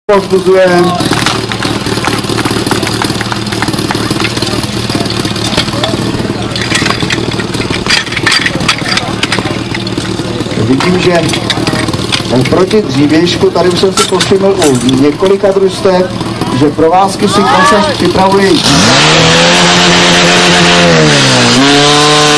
Povzbuzujeme. Vidím, že proti dřívějšku, tady už jsem si povšiml u několika družstev, že provázky si koncept připravují.